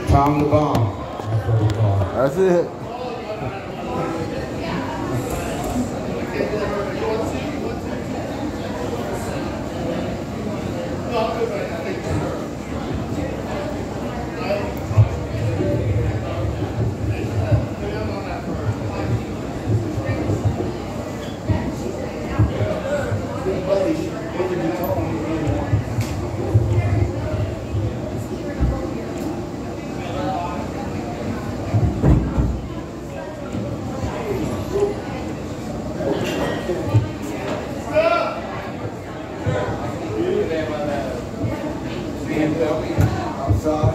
Tom the Bomb. That's what we call it. That's it. I'm sorry.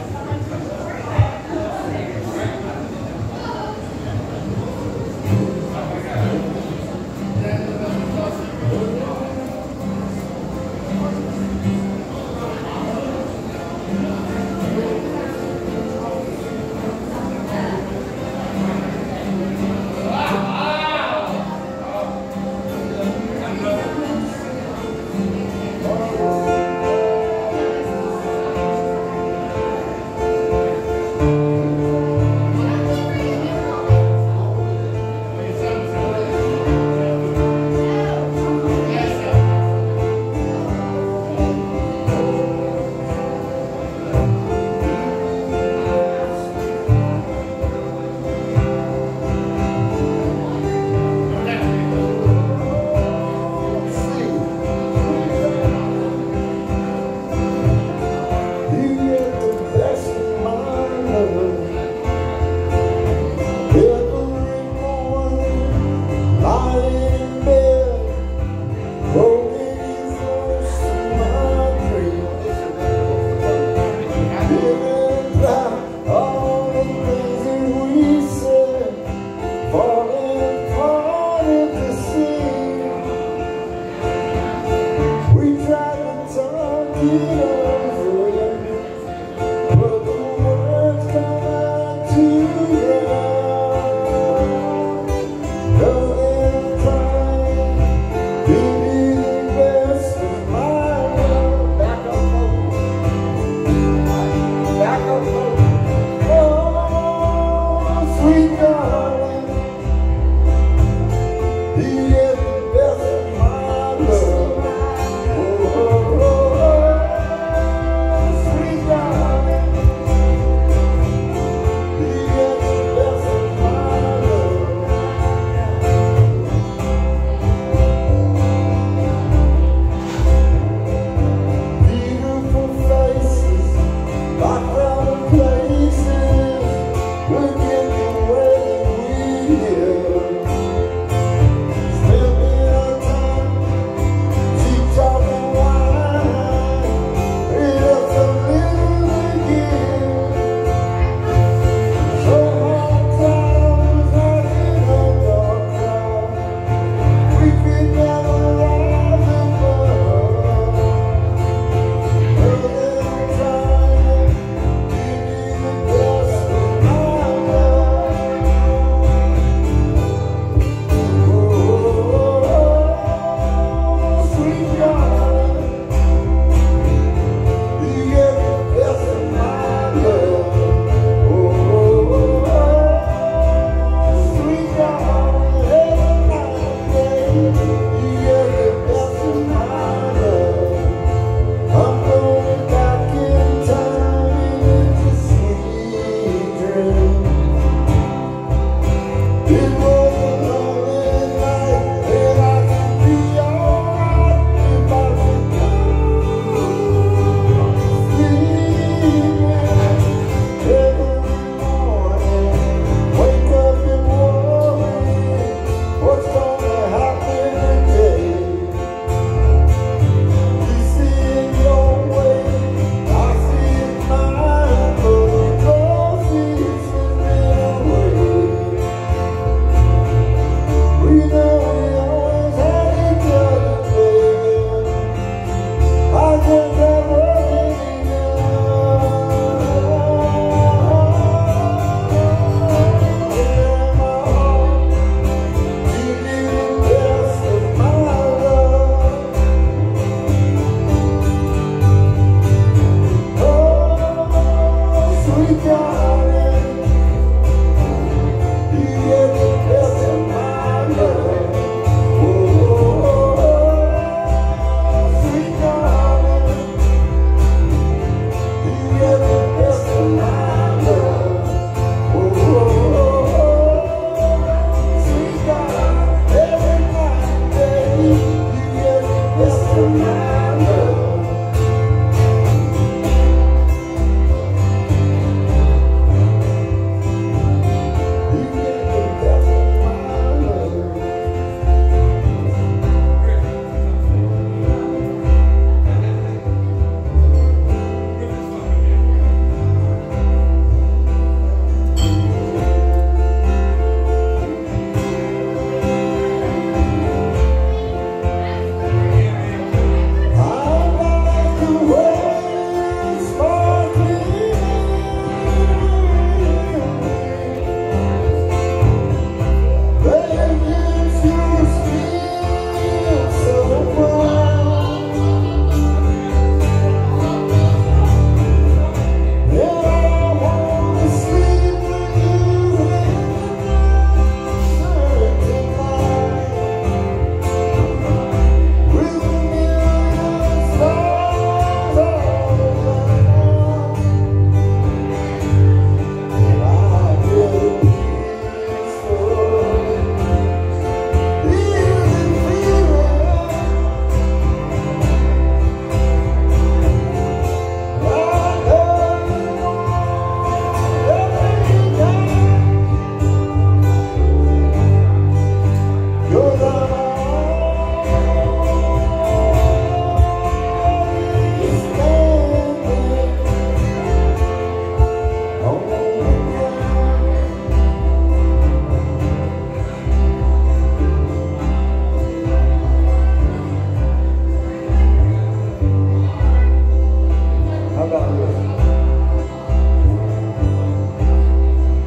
God.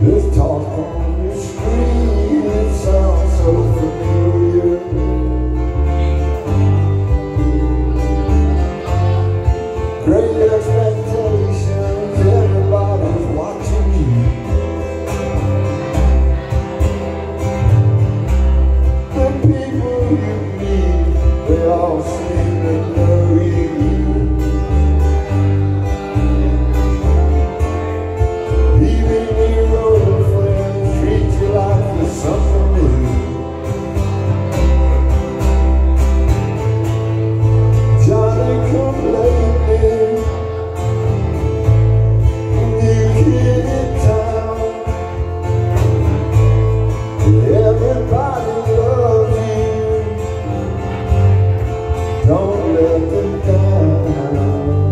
This talk on the street, it sounds so familiar. Great expectations, everybody's watching you. The people you meet, they all seem to know you. Something new. Johnny come lately, new kid in town. Everybody loves you, don't let them down.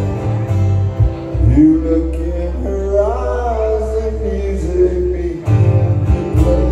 You look in her eyes and music begins to play.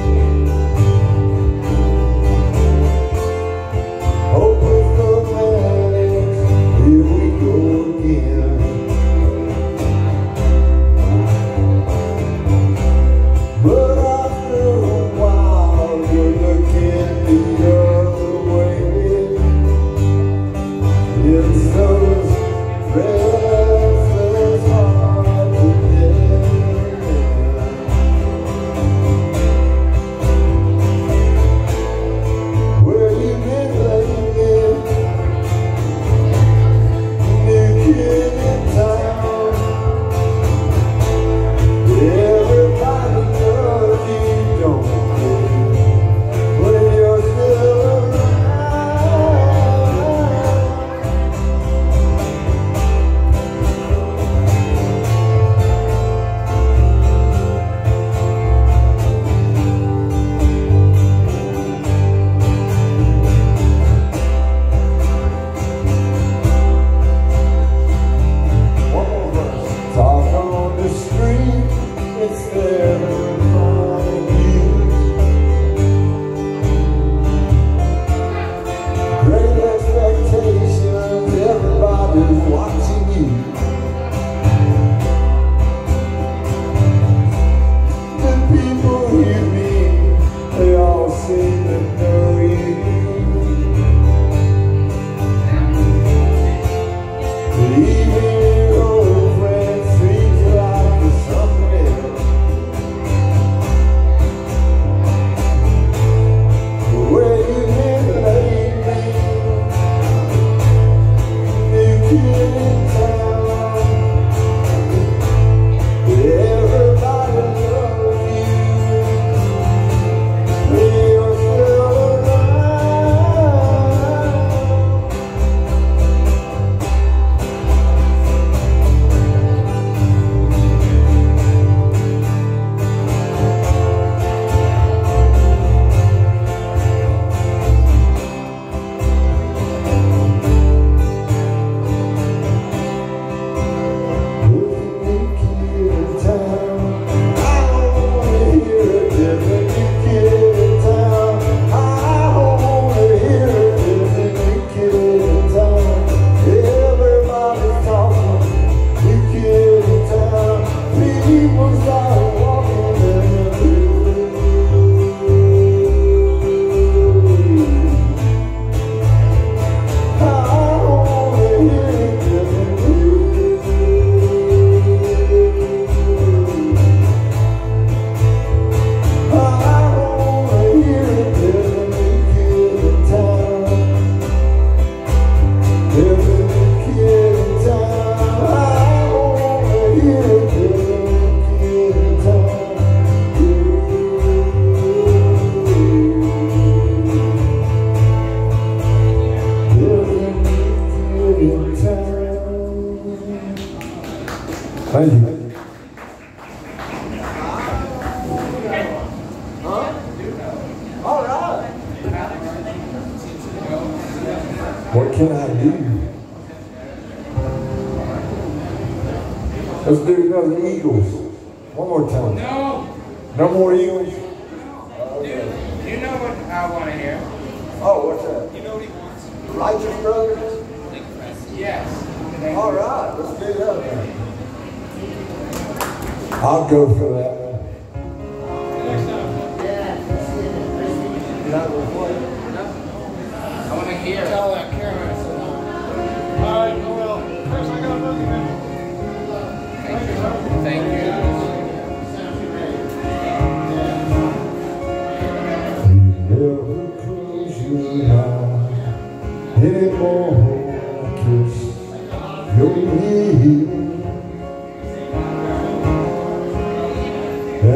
Thank you. All right. What can I do? Let's do another Eagles. One more time. No. No more Eagles? Dude, you know what I want to hear? Oh, what's that? You know what he wants? Righteous Brothers? Yes. All right, let's do that then. I'll go for that.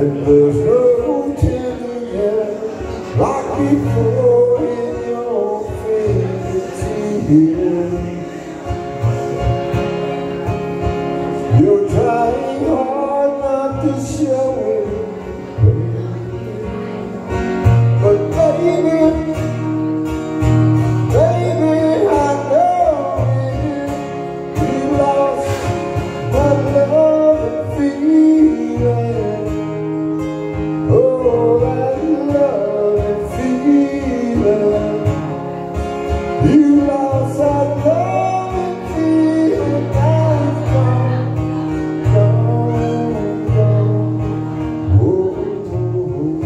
And there's no tenderness like before in your fingertips. You're trying hard not to show it, but baby, I know you lost my love and feeling. Oh, that love and feeling. You lost that love and feeling. Now it's gone, gone, gone. Oh,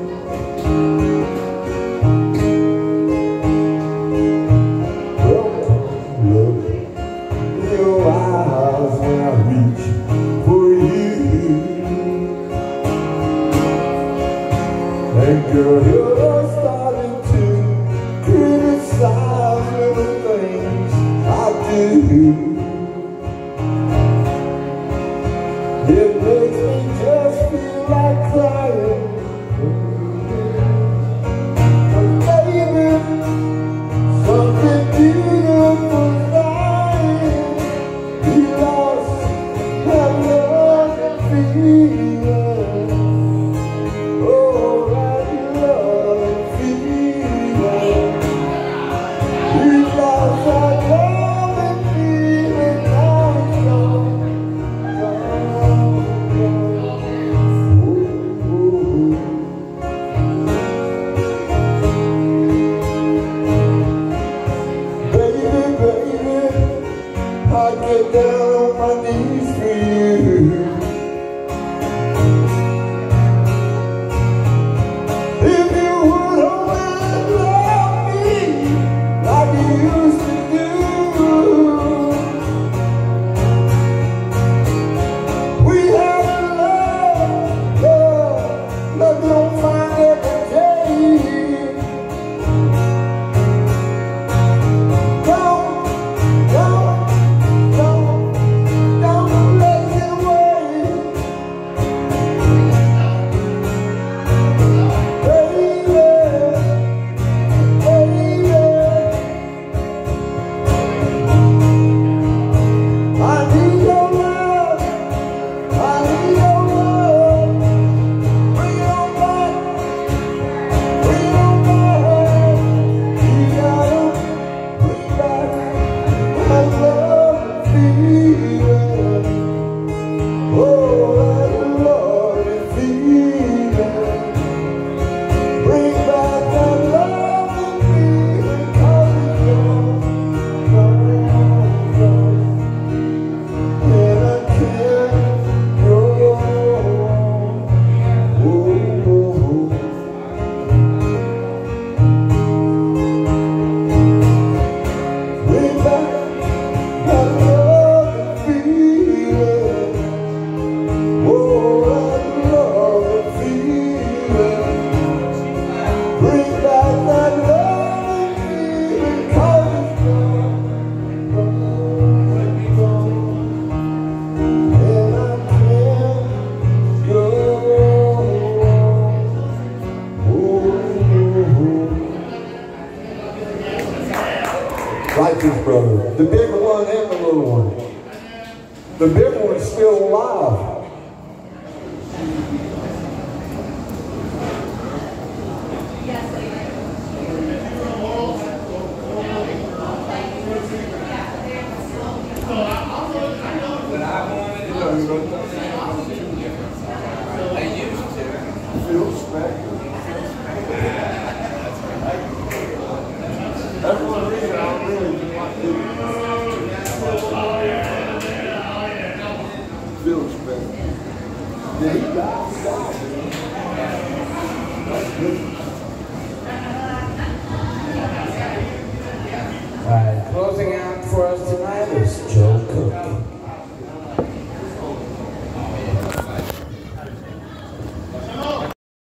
look in your eyes when I reach for you. And girl, you're starting to criticize little things I do. It makes me just feel like crying. But baby, something beautiful dying. You lost that love and feeling. Oh, that love and feeling. You lost that love and feeling. Now it's gone, gone, gone. Ooh. Baby, I get down on my knees for you. If you would only love me like you used to do. We have a love you'll find every day. Don't let it wait. I need your love. I need your love. Bring it on back. Bring it on back. You gotta bring back my love and feeling. Oh, that love and feeling. Bring back that love and feeling. 'Cause it's gone, gone, gone. And I can't go on. Oh. Bring back that love and feeling. Oh, that love and feeling. Bring back that love and feeling. 'Cause it's gone, gone, gone. And I can't go on. Like this, brother. The bigger one and the little one. The bigger one's still alive. But I wanted to go they used to. Phil Spector. That's one reason I really didn't like it. Phil Spector. Yeah, he died. That's good.